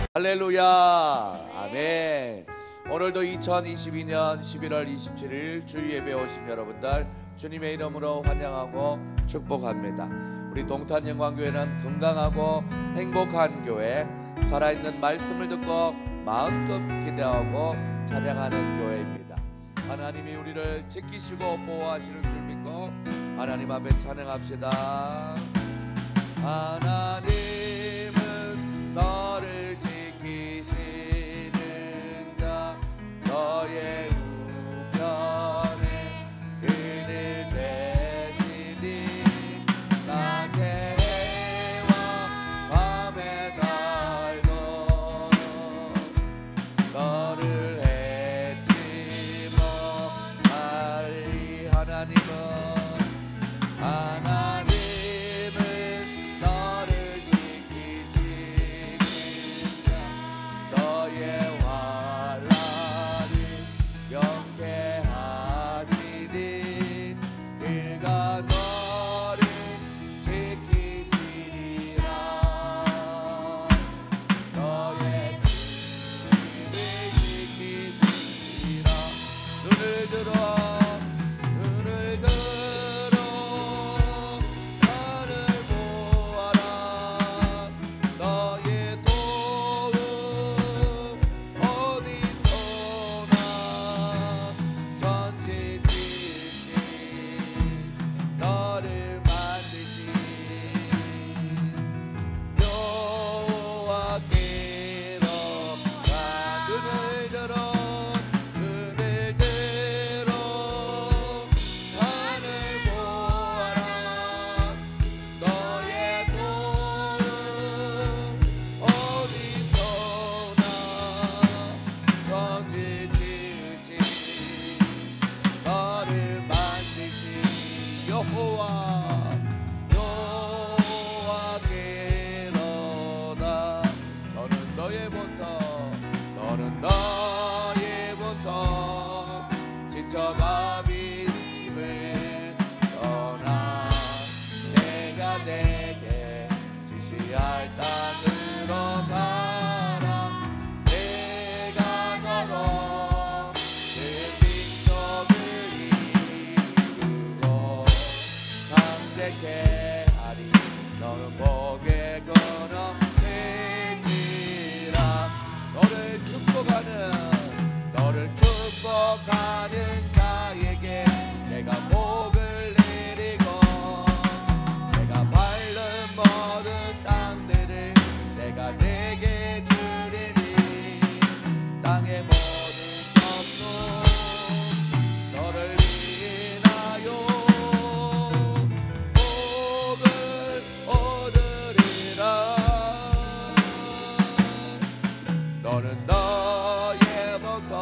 할렐루야. 아멘. 오늘도 2022년 11월 27일 주일 예배 오신 여러분들 주님의 이름으로 환영하고 축복합니다. 우리 동탄영광교회는 건강하고 행복한 교회, 살아있는 말씀을 듣고 마음껏 기대하고 찬양하는 교회입니다. 하나님이 우리를 지키시고 보호하시는 줄 믿고 하나님 앞에 찬양합시다. 하나님은 너를 지키시는 자, 너의 우편에 그늘 대시니 낮에 해와 밤에 달도 너를 잊지 못하리. 하나님은 너를 지키시는 자, 너의 환난을 명쾌하시니 그가 너를 지키시리라. 너의 주님을 지키시리라. 눈을 들어 산을 보아라. 너의 도움 어디서나 전지지신 너를 만드신 여호와께로 가. 눈을 들어 산을 보아라. 너의 도움 어디서나 전지지신 너를 만드신 여호와께로다. 너는 너의 본터 지쳐가 빈집을 떠나 내가 내게 지시할 땅으로 가라. 내가 너로 그 민족을 이루고 강대케 하리. 너는 복의 근원일지라. 너를 축복하는 자에게 내가 복을 내리고 내가 밟는 모든 땅들을 내가 내게 주리니 땅의 모든 섭도 너를 인하여 복을 얻으리라. 너는 너의 복도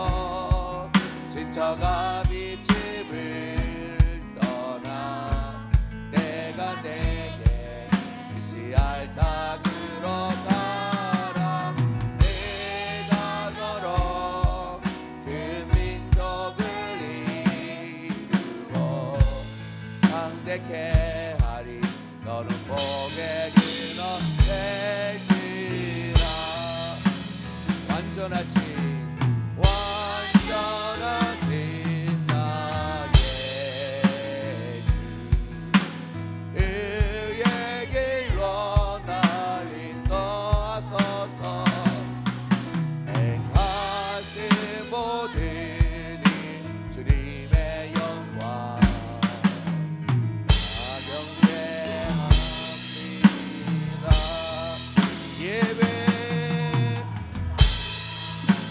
지쳐가 빈집을 떠나 내가 내게 지시할 땅으로 가라. 내가 너로 그 민족을 이루고 강대케 하리. 너는 복의 근원 될지라. 완전하신 나의 주, 의의 길로 날 인도하소서. 행하신 모든 일 주님의 영광 경배합니다. 예배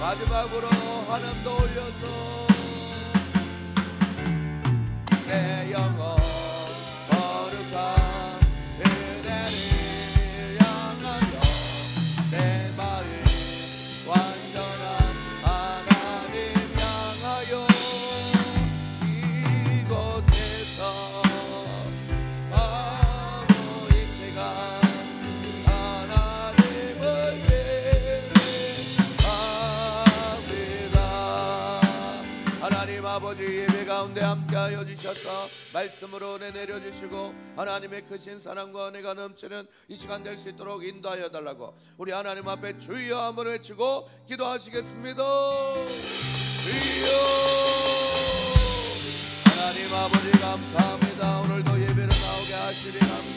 마지막으로 하나님도 올려서 내 영혼 거룩한 은혜를 향하여 내 마음 완전한 하나님 향하여 이곳에서 바로 이 시간 하나님을 예배합니다. 하나님 아버지 예배 가운데 함께하여 주셔서 말씀으로 은혜 내려주시고 하나님의 크신 사랑과 은혜가 넘치는 이 시간 될 수 있도록 인도하여 달라고 우리 하나님 앞에 주여 한번 외치고 기도하시겠습니다. 주여. 하나님 아버지 감사합니다. 오늘도 예배를 나오게 하시리 감사합니다.